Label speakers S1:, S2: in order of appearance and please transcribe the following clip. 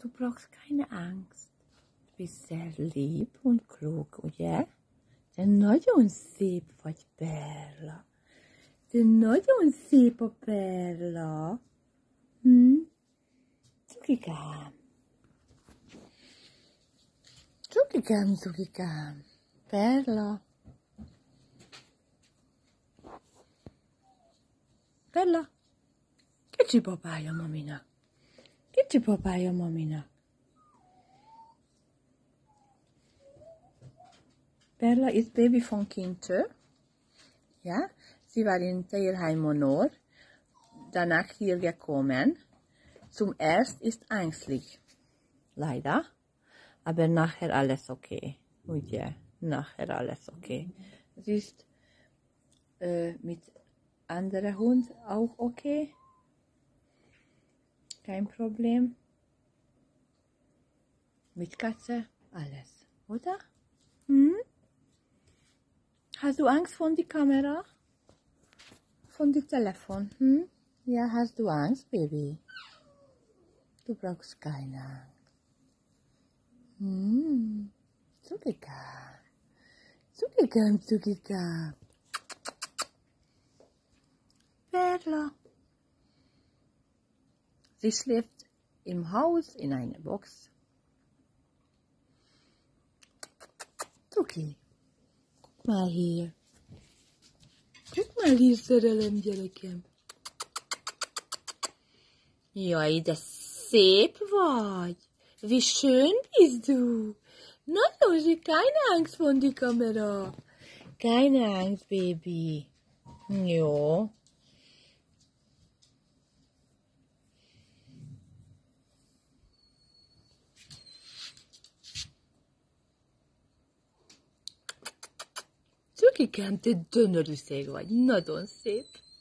S1: Du brauchst keine Angst. Du bist sehr lieb und klug, ugye? De nagyon szép vagy, Perla. De nagyon szép a Perla. Cukikám. Cukikám, cukikám. Perla. Perla. Kicsi babája maminak. Kicsi babája maminak. Perla ist Baby von Kinte. Ja, sie war in Teilheim-Monor, danach hier gekommen. Zum Erst ist ängstlich, leider, aber nachher alles okay. Ugye, nachher alles okay. Sie ist mit anderen Hund auch okay. Kein Problem. Mit Katze alles, oder? Hast du Angst von der Kamera? Von dem Telefon? Ja, hast du Angst, Baby? Du brauchst keine Angst. Zugekam. Zugekam, zugekam. Perla. Sie schläft im Haus in einer Box. Zuki. Guck mal hier. Guck mal hier, szerelem gyerekem. Jaj, de szép vagy. Wie schön bist du. Na, Josi, keine Angst von der Kamera. Keine Angst, Baby. Jo. Cukikám, te gyönyörű szég vagy, nagyon szép.